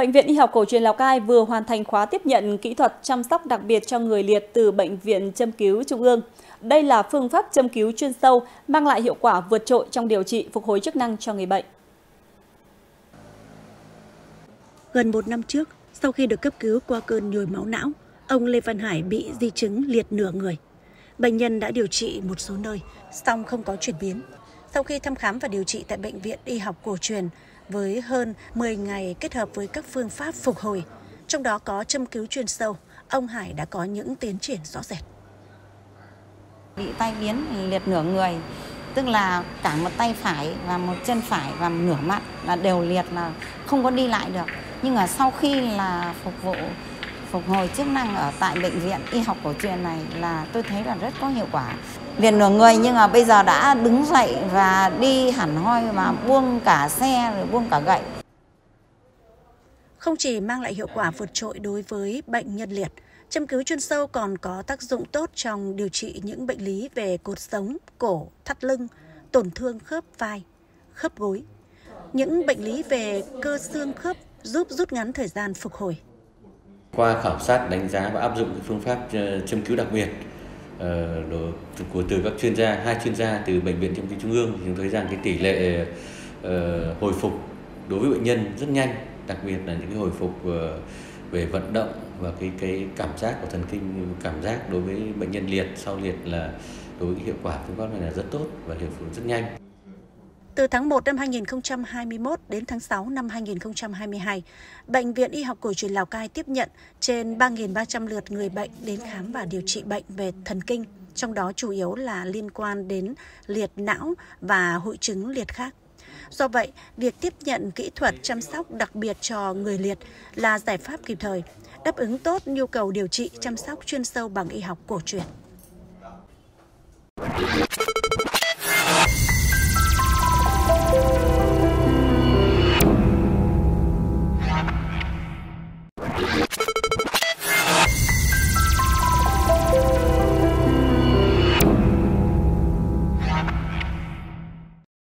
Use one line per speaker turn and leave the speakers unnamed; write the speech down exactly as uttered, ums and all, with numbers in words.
Bệnh viện Y học cổ truyền Lào Cai vừa hoàn thành khóa tiếp nhận kỹ thuật chăm sóc đặc biệt cho người liệt từ Bệnh viện Châm cứu Trung ương. Đây là phương pháp châm cứu chuyên sâu, mang lại hiệu quả vượt trội trong điều trị phục hồi chức năng cho người bệnh.
Gần một năm trước, sau khi được cấp cứu qua cơn nhồi máu não, ông Lê Văn Hải bị di chứng liệt nửa người. Bệnh nhân đã điều trị một số nơi, song không có chuyển biến. Sau khi thăm khám và điều trị tại Bệnh viện Y học cổ truyền, với hơn mười ngày kết hợp với các phương pháp phục hồi, trong đó có châm cứu chuyên sâu, ông Hải đã có những tiến triển rõ rệt.
Bị tai biến liệt nửa người, tức là cả một tay phải và một chân phải và nửa mặt là đều liệt, là không có đi lại được. Nhưng mà sau khi là phục vụ phục hồi chức năng ở tại Bệnh viện Y học cổ truyền này là tôi thấy là rất có hiệu quả. Liệt nửa người nhưng mà bây giờ đã đứng dậy và đi hẳn hoi và buông cả xe rồi buông cả gậy.
Không chỉ mang lại hiệu quả vượt trội đối với bệnh nhân liệt, châm cứu chuyên sâu còn có tác dụng tốt trong điều trị những bệnh lý về cột sống, cổ, thắt lưng, tổn thương khớp vai, khớp gối. Những bệnh lý về cơ xương khớp giúp rút ngắn thời gian phục hồi.
Qua khảo sát, đánh giá và áp dụng phương pháp châm cứu đặc biệt của từ các chuyên gia, hai chuyên gia từ Bệnh viện Châm cứu Trung ương, thì chúng thấy rằng cái tỷ lệ hồi phục đối với bệnh nhân rất nhanh, đặc biệt là những cái hồi phục về vận động và cái cái cảm giác của thần kinh, cảm giác đối với bệnh nhân liệt sau liệt là đối với hiệu quả phương pháp này là rất tốt và hiệu quả rất nhanh.
Từ tháng một năm hai nghìn không trăm hai mươi mốt đến tháng sáu năm hai nghìn không trăm hai mươi hai, Bệnh viện Y học cổ truyền Lào Cai tiếp nhận trên ba nghìn ba trăm lượt người bệnh đến khám và điều trị bệnh về thần kinh, trong đó chủ yếu là liên quan đến liệt não và hội chứng liệt khác. Do vậy, việc tiếp nhận kỹ thuật chăm sóc đặc biệt cho người liệt là giải pháp kịp thời, đáp ứng tốt nhu cầu điều trị chăm sóc chuyên sâu bằng y học cổ truyền.